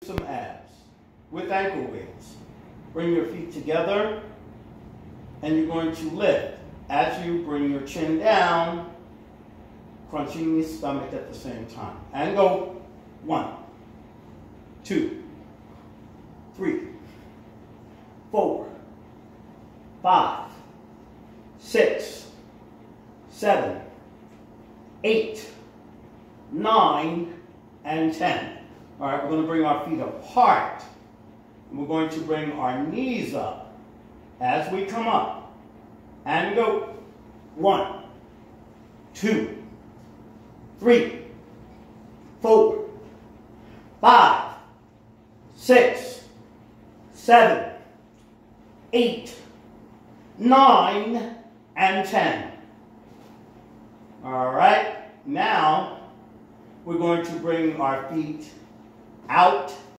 some abs with ankle weights. Bring your feet together and you're going to lift as you bring your chin down, crunching your stomach at the same time. And go 1, 2, 3, 4, 5, 6, 7, 8, 9, and 10. All right, we're going to bring our feet apart. And we're going to bring our knees up as we come up. And go 1, 2, 3, 4, 5, 6, 7, 8, 9, and 10. All right, now we're going to bring our feet out